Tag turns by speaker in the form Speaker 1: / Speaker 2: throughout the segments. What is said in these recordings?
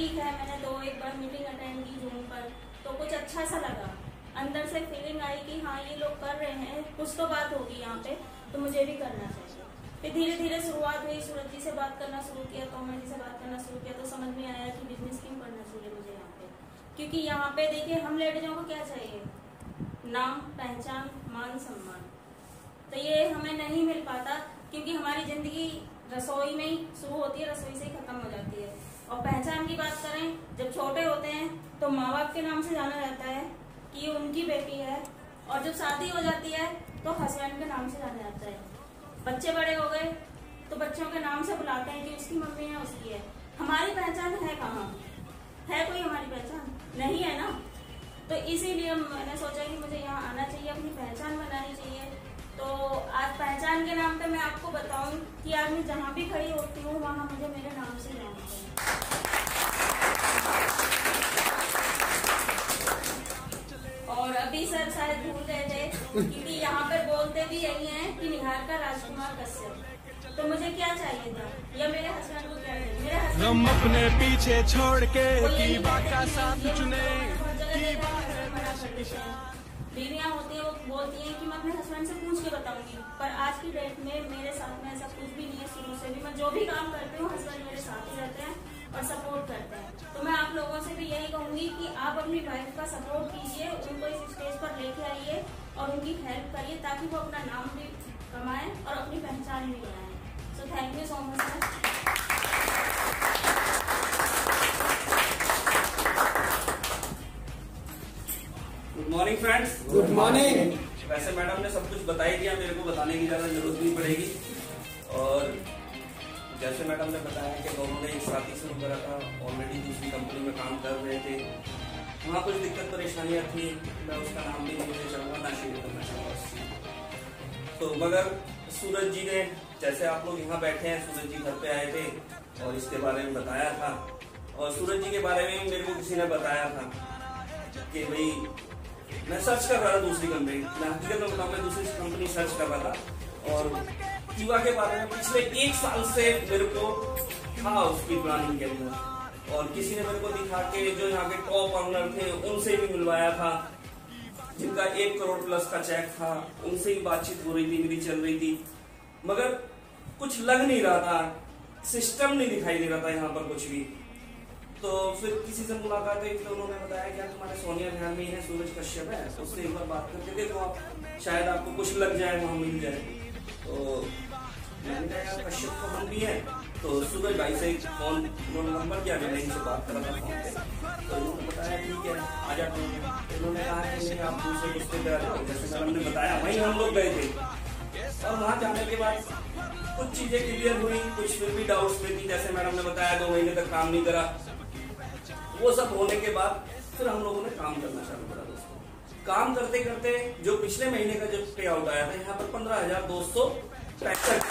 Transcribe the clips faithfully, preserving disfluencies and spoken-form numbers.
Speaker 1: ठीक है, मैंने दो एक बार मीटिंग अटेंड की जूम पर, तो कुछ अच्छा सा लगा, अंदर से फीलिंग आई कि हाँ ये लोग कर रहे हैं, कुछ तो बात होगी यहाँ पे, तो मुझे भी करना चाहिए। फिर धीरे धीरे शुरुआत हुई, सूरज जी से बात करना शुरू किया, तोमर जी से बात करना शुरू किया, तो समझ में आया कि बिजनेस क्यों करना चाहिए मुझे यहाँ पे। क्योंकि यहाँ पे देखिए हम लेडीजों को क्या चाहिए, नाम, पहचान, मान, सम्मान, तो ये हमें नहीं मिल पाता, क्योंकि हमारी जिंदगी रसोई में ही शुरू होती है, रसोई से ही खत्म हो जाती है। और पहचान की बात करें, जब छोटे होते हैं तो माँ बाप के नाम से जाना जाता है कि ये उनकी बेटी है, और जब शादी हो जाती है तो हस्बैंड के नाम से जाना जाता है। बच्चे बड़े हो गए तो बच्चों के नाम से बुलाते हैं कि उसकी मम्मी है, उसकी है। हमारी पहचान है कहाँ? है कोई हमारी पहचान? नहीं है ना। तो इसीलिए मैंने सोचा कि मुझे यहाँ आना चाहिए, अपनी पहचान बनानी चाहिए। तो आज पहचान के नाम पे मैं आपको बताऊं कि आज मैं जहाँ भी खड़ी होती हूँ वहाँ मुझे मेरे नाम से जाना चाहिए। और अभी सर शायद भूल गए थे, क्योंकि यहाँ पर बोलते भी यही हैं कि निहारिका राजकुमार कश्यप। तो मुझे क्या चाहिए था, या मेरे हस्बैंड को क्या चाहिए? मेरे हस्बैंड हम अपने पीछे छोड़ के की बात का साथ चुने। बीवियाँ होती हैं, वो बोलती हैं कि मैं अपने हस्बैंड से पूछ के बताऊंगी, पर आज की डेट में मेरे साथ में ऐसा कुछ भी नहीं है। शुरू से भी मैं जो भी काम करती हूँ हस्बैंड मेरे साथ ही रहते हैं और सपोर्ट करते हैं। तो मैं आप लोगों से भी यही कहूंगी कि आप अपनी वाइफ का सपोर्ट कीजिए, उनको इस स्टेज पर लेके आइए और उनकी हेल्प करिए, ताकि वो अपना नाम भी कमाएं और अपनी पहचान भी बनाएं। So thank you so much sir.
Speaker 2: Good morning friends.
Speaker 3: Good morning.
Speaker 2: वैसे मैडम ने सब कुछ बता ही दिया, मेरे को बताने की ज्यादा जरूरत नहीं पड़ेगी। और जैसे मैडम ने बताया कि दोनों ने एक साथ ही शुरू करा था, ऑलरेडी दूसरी कंपनी में काम कर रहे थे, वहाँ कुछ दिक्कत परेशानियाँ थी, मैं उसका नाम भी नहीं लेना चाहूँगा, ना शेयर करना चाहूँगा। तो मगर सूरज जी ने, जैसे आप लोग यहाँ बैठे हैं, सूरज जी घर पे आए थे और इसके बारे में बताया था। और सूरज जी के बारे में मेरे को किसी ने बताया था कि भाई मैं सर्च कर रहा था दूसरी कंपनी, मैं हकीकत में बताऊं मैं दूसरी कंपनी सर्च कर रहा था, और युवा के बारे में पिछले एक साल से मेरे को था उसकी प्लानिंग के अंदर। और किसी ने मेरे को दिखा के जो यहाँ के टॉप ऑनर थे उनसे भी मिलवाया था, जिनका एक करोड़ प्लस का चेक था, उनसे भी बातचीत हो रही थी, मेरी चल रही थी, मगर कुछ लग नहीं रहा था, सिस्टम नहीं दिखाई दे रहा था यहाँ पर कुछ भी। तो फिर किसी से मुलाकात हुई, तो उन्होंने बताया कि तुम्हारे सोनिया ध्यान में ही है, सूरज कश्यप है, तो उससे एक बार बात करके देखो, आप शायद आपको कुछ लग जाए, वहाँ मिल जाए। तो मैंने कहा यार कश्यप तो हम भी हैं, तो सूरज भाई से फोन नंबर किया, मैंने इनसे बात करा था फोन पे, तो उन्होंने बताया ठीक है आ जाते हैं। उन्होंने कहा कि नहीं आप दूसरे रिश्ते पे आ जाओ, जैसे मैडम ने बताया वहीं हम लोग गए थे। और वहाँ जाने के बाद कुछ चीजें क्लियर हुई, कुछ फिर भी डाउट्स में थी, जैसे मैडम ने बताया दो महीने तक काम नहीं करा। वो सब होने के बाद फिर हम लोगों ने काम करना चालू करा दोस्तों। काम करते करते जो पिछले महीने का जो पे आउट आया था, यहाँ पर पंद्रह हजार दो सौ पैंसठ,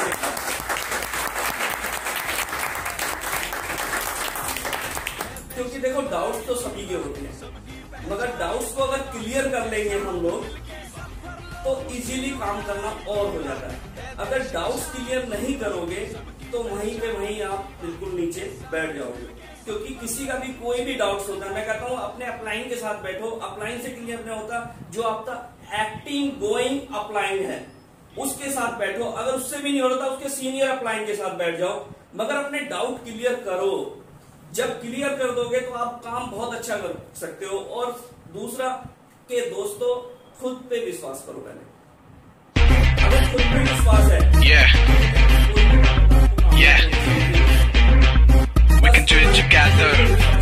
Speaker 2: क्योंकि देखो डाउट्स तो सभी के होते हैं, मगर डाउट्स को अगर क्लियर कर लेंगे हम लोग तो इजीली काम करना और हो जाता है। अगर डाउट्स क्लियर नहीं करोगे तो वहीं पे वहीं आप बिल्कुल नीचे बैठ जाओगे, क्योंकि किसी का भी कोई भी डाउट्स होता है, मैं कहता हूँ अपने अपलाइन के साथ बैठो, अपलाइन से क्लियर नहीं होता, जो आपका एक्टिंग गोइंग अपलाइन है उसके साथ बैठो, अगर उससे भी नहीं हो रहा उसके सीनियर अपलाइन के साथ बैठ जाओ, मगर अपने डाउट क्लियर करो। जब क्लियर कर दोगे तो आप काम बहुत अच्छा कर सकते हो। और दूसरा के दोस्तों, खुद पे विश्वास करो पहले, अगर खुद पे विश्वास है yeah. Yeah. We can do it together.